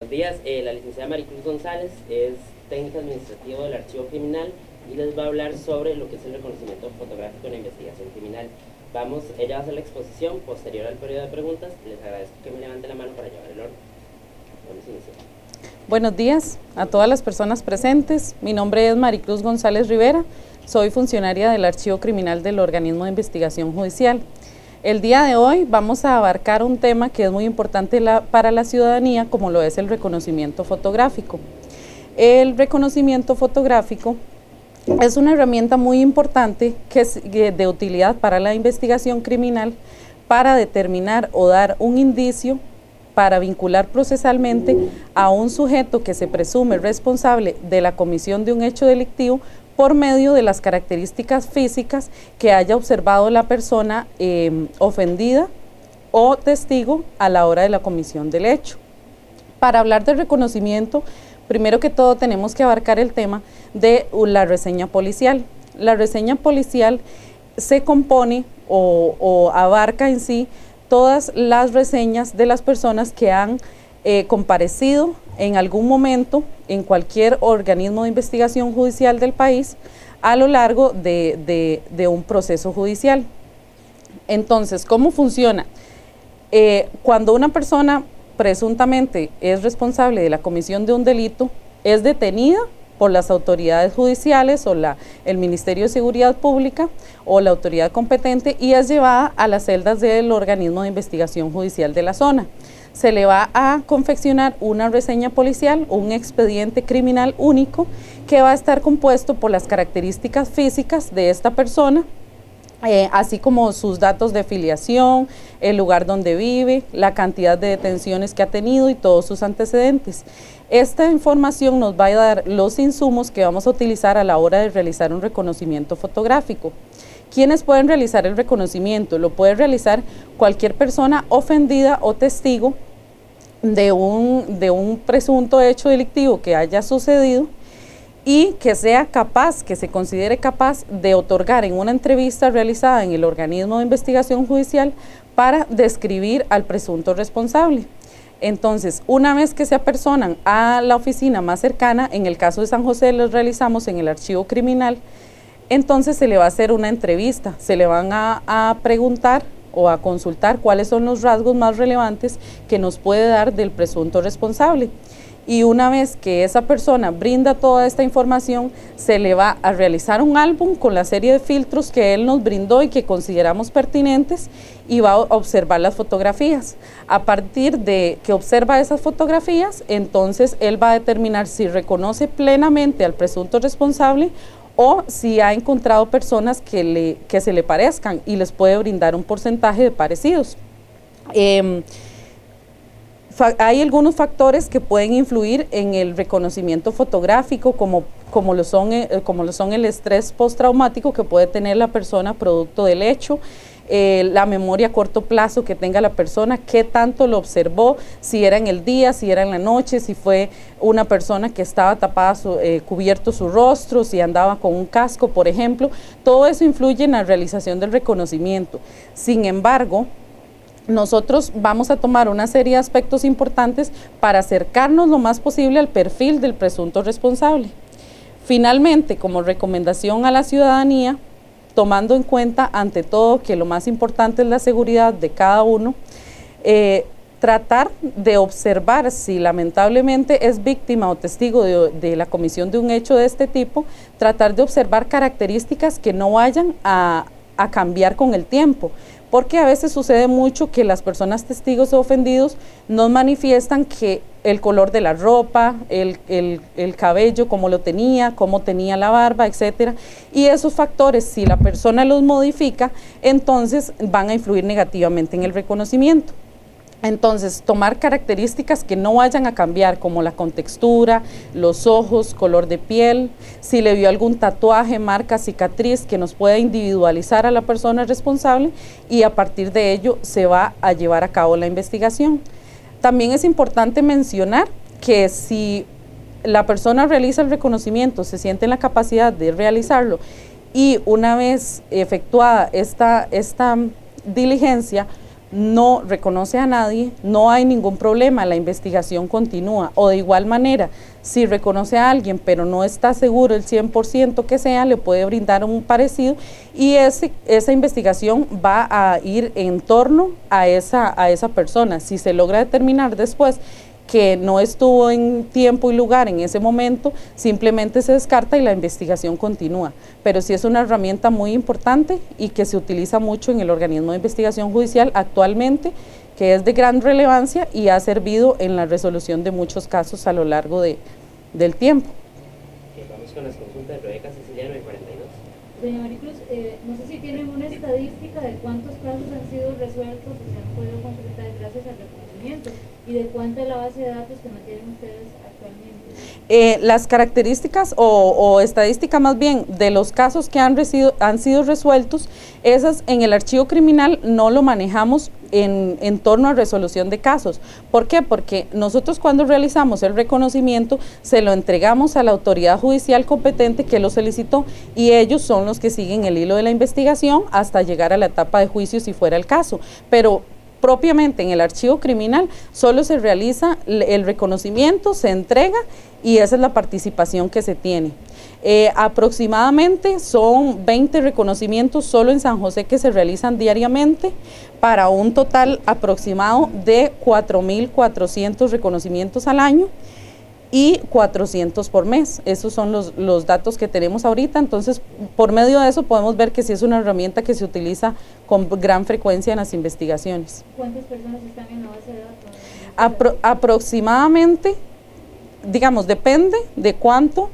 Buenos días, la licenciada Maricruz González es técnica administrativa del Archivo Criminal y les va a hablar sobre lo que es el reconocimiento fotográfico en la investigación criminal. Ella va a hacer la exposición posterior al periodo de preguntas. Les agradezco que me levanten la mano para llevar el orden. Vamos a iniciar. Buenos días a todas las personas presentes. Mi nombre es Maricruz González Rivera, soy funcionaria del Archivo Criminal del Organismo de Investigación Judicial. El día de hoy vamos a abarcar un tema que es muy importante para la ciudadanía, como lo es el reconocimiento fotográfico. El reconocimiento fotográfico es una herramienta muy importante que es de utilidad para la investigación criminal para determinar o dar un indicio para vincular procesalmente a un sujeto que se presume responsable de la comisión de un hecho delictivo por medio de las características físicas que haya observado la persona ofendida o testigo a la hora de la comisión del hecho. Para hablar del reconocimiento, primero que todo tenemos que abarcar el tema de la reseña policial. La reseña policial se compone o abarca en sí todas las reseñas de las personas que han comparecido en algún momento en cualquier organismo de investigación judicial del país a lo largo de un proceso judicial. Entonces, ¿cómo funciona? Cuando una persona presuntamente es responsable de la comisión de un delito, es detenida por las autoridades judiciales o el Ministerio de Seguridad Pública o la autoridad competente y es llevada a las celdas del organismo de investigación judicial de la zona. Se le va a confeccionar una reseña policial, un expediente criminal único que va a estar compuesto por las características físicas de esta persona, así como sus datos de filiación, el lugar donde vive, la cantidad de detenciones que ha tenido y todos sus antecedentes. Esta información nos va a dar los insumos que vamos a utilizar a la hora de realizar un reconocimiento fotográfico. ¿Quiénes pueden realizar el reconocimiento? Lo puede realizar cualquier persona ofendida o testigo de un presunto hecho delictivo que haya sucedido y que sea capaz, que se considere capaz de otorgar en una entrevista realizada en el organismo de investigación judicial para describir al presunto responsable. Entonces, una vez que se apersonan a la oficina más cercana, en el caso de San José los realizamos en el archivo criminal, entonces se le va a hacer una entrevista, se le van a preguntar o a consultar cuáles son los rasgos más relevantes que nos puede dar del presunto responsable. Y una vez que esa persona brinda toda esta información, se le va a realizar un álbum con la serie de filtros que él nos brindó y que consideramos pertinentes y va a observar las fotografías. A partir de que observa esas fotografías, entonces él va a determinar si reconoce plenamente al presunto responsable o si ha encontrado personas que se le parezcan y les puede brindar un porcentaje de parecidos. Hay algunos factores que pueden influir en el reconocimiento fotográfico, como lo son el estrés postraumático que puede tener la persona producto del hecho, la memoria a corto plazo que tenga la persona, qué tanto lo observó, si era en el día, si era en la noche, si fue una persona que estaba tapada, cubierto su rostro, si andaba con un casco, por ejemplo. Todo eso influye en la realización del reconocimiento. Sin embargo, nosotros vamos a tomar una serie de aspectos importantes para acercarnos lo más posible al perfil del presunto responsable. Finalmente, como recomendación a la ciudadanía, tomando en cuenta ante todo que lo más importante es la seguridad de cada uno, tratar de observar si lamentablemente es víctima o testigo de la comisión de un hecho de este tipo, tratar de observar características que no vayan a cambiar con el tiempo, porque a veces sucede mucho que las personas testigos o ofendidos nos manifiestan que el color de la ropa, el cabello, cómo lo tenía, cómo tenía la barba, etcétera, y esos factores, si la persona los modifica, entonces van a influir negativamente en el reconocimiento. Entonces, tomar características que no vayan a cambiar, como la contextura, los ojos, color de piel, si le vio algún tatuaje, marca, cicatriz, que nos pueda individualizar a la persona responsable y a partir de ello se va a llevar a cabo la investigación. También es importante mencionar que si la persona realiza el reconocimiento, se siente en la capacidad de realizarlo y una vez efectuada esta diligencia, no reconoce a nadie, no hay ningún problema, la investigación continúa. O de igual manera, si reconoce a alguien pero no está seguro el 100% que sea, le puede brindar un parecido y esa investigación va a ir en torno a esa persona. Si se logra determinar después que no estuvo en tiempo y lugar en ese momento, simplemente se descarta y la investigación continúa. Pero sí es una herramienta muy importante y que se utiliza mucho en el organismo de investigación judicial actualmente, que es de gran relevancia y ha servido en la resolución de muchos casos a lo largo del tiempo. Vamos con las consultas de Rebeca Siciliano de 42. Doña Maricruz, no sé si tienen una estadística de cuántos casos han sido resueltos y se han podido concretar gracias al reconocimiento y de cuánta es la base de datos que mantienen ustedes actualmente. Las características o estadística más bien de los casos que han sido resueltos, esas en el archivo criminal no lo manejamos en torno a resolución de casos. ¿Por qué? Porque nosotros cuando realizamos el reconocimiento se lo entregamos a la autoridad judicial competente que lo solicitó y ellos son los que siguen el hilo de la investigación hasta llegar a la etapa de juicio si fuera el caso. Pero propiamente en el archivo criminal solo se realiza el reconocimiento, se entrega y esa es la participación que se tiene. Aproximadamente son 20 reconocimientos solo en San José que se realizan diariamente para un total aproximado de 4.400 reconocimientos al año y 400 por mes. Esos son los datos que tenemos ahorita, entonces por medio de eso podemos ver que sí es una herramienta que se utiliza con gran frecuencia en las investigaciones. ¿Cuántas personas están en la base de datos? Aproximadamente, digamos, depende de cuánto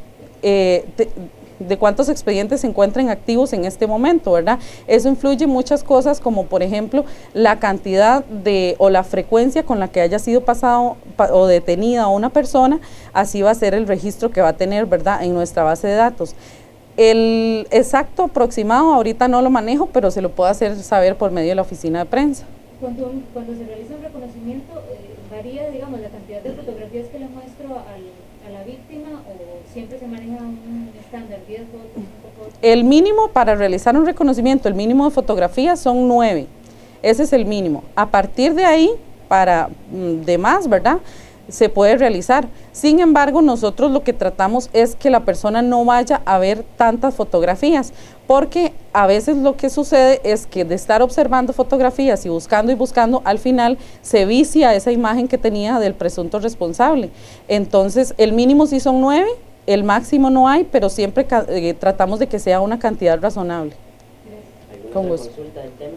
de cuántos expedientes se encuentran activos en este momento, ¿verdad? Eso influye en muchas cosas, como por ejemplo la cantidad o la frecuencia con la que haya sido pasado o detenida una persona, así va a ser el registro que va a tener, ¿verdad?, en nuestra base de datos. El exacto aproximado ahorita no lo manejo, pero se lo puedo hacer saber por medio de la oficina de prensa. Cuando se realiza un reconocimiento, ¿varía, digamos, la cantidad de fotografías que le muestro a la víctima o siempre se maneja un estándar, 10 fotos? El mínimo para realizar un reconocimiento, el mínimo de fotografías son 9, ese es el mínimo. A partir de ahí, para demás, ¿verdad?, se puede realizar. Sin embargo, nosotros lo que tratamos es que la persona no vaya a ver tantas fotografías, porque a veces lo que sucede es que de estar observando fotografías y buscando, al final se vicia esa imagen que tenía del presunto responsable. Entonces, el mínimo sí son 9, el máximo no hay, pero siempre tratamos de que sea una cantidad razonable. ¿Alguna otra consulta del tema?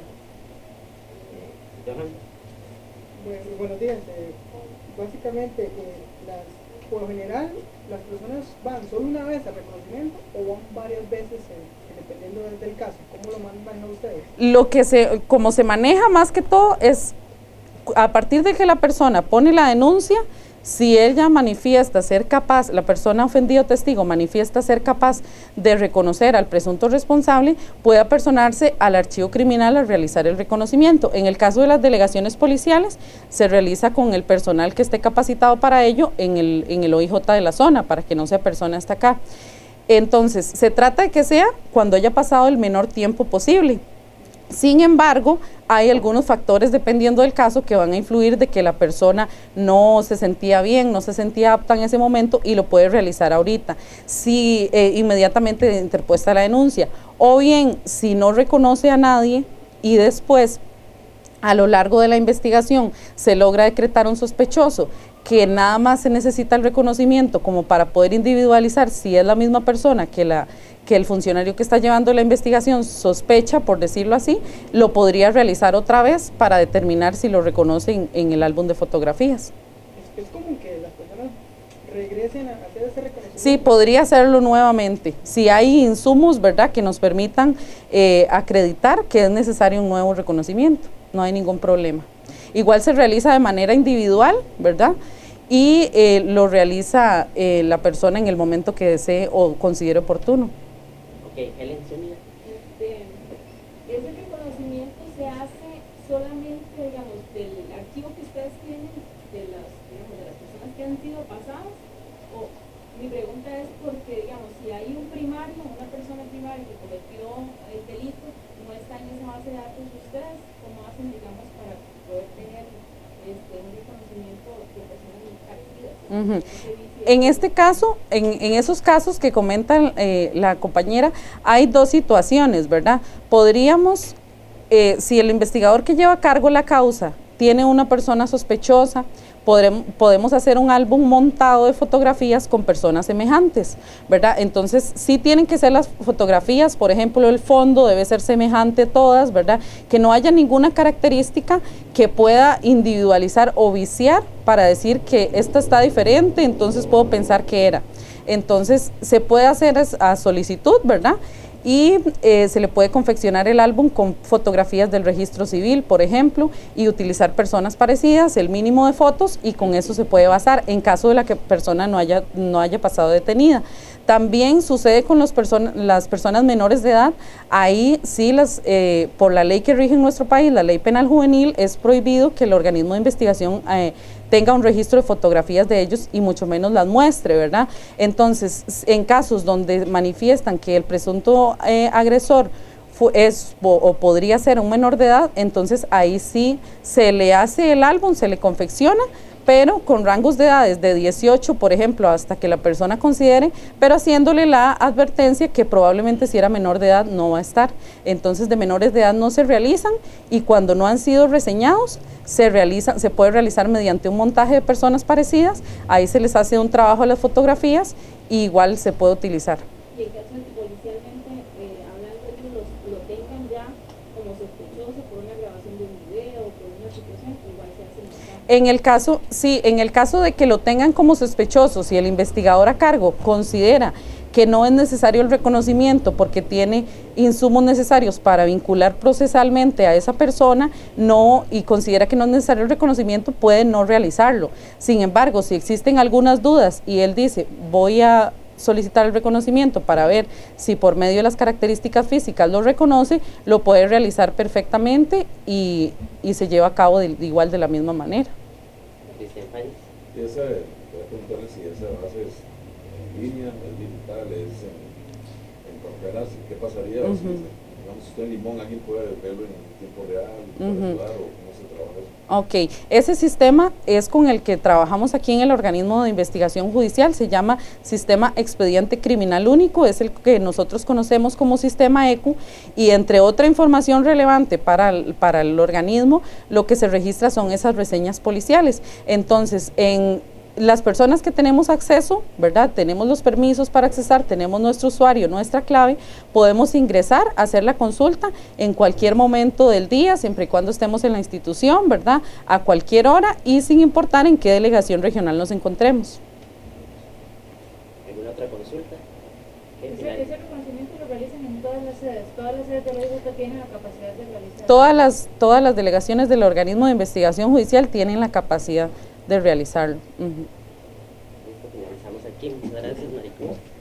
Johan. Buenos días. Básicamente, por lo general, las personas van solo una vez al reconocimiento o van varias veces dependiendo del caso. ¿Cómo lo manejan ustedes? Como se maneja más que todo es a partir de que la persona pone la denuncia, si ella manifiesta ser capaz, la persona ofendida o testigo manifiesta ser capaz de reconocer al presunto responsable, puede apersonarse al archivo criminal a realizar el reconocimiento. En el caso de las delegaciones policiales, se realiza con el personal que esté capacitado para ello en el OIJ de la zona, para que no se apersone hasta acá. Entonces, se trata de que sea cuando haya pasado el menor tiempo posible. Sin embargo, hay algunos factores dependiendo del caso que van a influir de que la persona no se sentía bien, no se sentía apta en ese momento y lo puede realizar ahorita, si inmediatamente interpuesta la denuncia, o bien si no reconoce a nadie y después a lo largo de la investigación se logra decretar un sospechoso que nada más se necesita el reconocimiento como para poder individualizar si es la misma persona que el funcionario que está llevando la investigación sospecha, por decirlo así, lo podría realizar otra vez para determinar si lo reconocen en el álbum de fotografías. ¿Es común que las personas regresen a hacer ese reconocimiento? Sí, podría hacerlo nuevamente, si hay insumos, ¿verdad?, que nos permitan acreditar que es necesario un nuevo reconocimiento, no hay ningún problema. Igual se realiza de manera individual, ¿verdad?, y lo realiza la persona en el momento que desee o considere oportuno. Helen, ¿ese reconocimiento se hace solamente, digamos, del archivo que ustedes tienen de las personas que han sido pasadas o Mi pregunta es porque, digamos, si hay un primario, una persona primaria que cometió el delito, no está en esa base de datos de ustedes, ¿cómo hacen, digamos, para poder tener un reconocimiento de personas parecidas? En este caso, en esos casos que comenta la compañera, hay dos situaciones, ¿verdad? Podríamos, si el investigador que lleva a cargo la causa tiene una persona sospechosa, podemos hacer un álbum montado de fotografías con personas semejantes, ¿verdad? Entonces, sí tienen que ser las fotografías, por ejemplo, el fondo debe ser semejante todas, ¿verdad? Que no haya ninguna característica que pueda individualizar o viciar para decir que esta está diferente, entonces puedo pensar que era. Entonces, se puede hacer a solicitud, ¿verdad? Y se le puede confeccionar el álbum con fotografías del registro civil, por ejemplo, y utilizar personas parecidas, el mínimo de fotos, y con eso se puede basar en caso de la que persona no haya pasado detenida. También sucede con las personas menores de edad. Ahí sí, por la ley que rige en nuestro país, la ley penal juvenil, es prohibido que el organismo de investigación tenga un registro de fotografías de ellos y mucho menos las muestre, ¿verdad? Entonces, en casos donde manifiestan que el presunto agresor o podría ser un menor de edad, entonces ahí sí se le hace el álbum, se le confecciona, pero con rangos de edades de 18, por ejemplo, hasta que la persona considere, pero haciéndole la advertencia que probablemente si era menor de edad no va a estar. Entonces, de menores de edad no se realizan, y cuando no han sido reseñados, se puede realizar mediante un montaje de personas parecidas. Ahí se les hace un trabajo a las fotografías y igual se puede utilizar. Y en caso de que policialmente hablan de que lo tengan ya como sospechoso por una grabación de un video o por una situación, igual se hace el montaje. En el caso de que lo tengan como sospechoso, si el investigador a cargo considera que no es necesario el reconocimiento porque tiene insumos necesarios para vincular procesalmente a esa persona, y considera que no es necesario el reconocimiento, puede no realizarlo. Sin embargo, si existen algunas dudas y él dice, voy a solicitar el reconocimiento para ver si por medio de las características físicas lo reconoce, lo puede realizar perfectamente y se lleva a cabo igual de la misma manera. Cristian País. Voy a preguntarle si esa base es en línea, es digital, es en conferencias. ¿Qué pasaría si, digamos, usted en Limón, alguien puede verlo en tiempo real, puede ayudar, o cómo se trabaja eso? Ok, ese sistema es con el que trabajamos aquí en el organismo de investigación judicial, se llama Sistema Expediente Criminal Único, es el que nosotros conocemos como Sistema ECU, y entre otra información relevante para el organismo, lo que se registra son esas reseñas policiales. Entonces, las personas que tenemos acceso, ¿verdad? Tenemos los permisos para accesar, tenemos nuestro usuario, nuestra clave, podemos ingresar, hacer la consulta en cualquier momento del día, siempre y cuando estemos en la institución, ¿verdad? A cualquier hora y sin importar en qué delegación regional nos encontremos. ¿Alguna otra consulta? Ese reconocimiento lo realizan en todas las sedes de la IJP tienen la capacidad de realizarlo. Todas las delegaciones del organismo de investigación judicial tienen la capacidad de realizarlo. Listo, finalizamos aquí. Muchas gracias, Maricruz.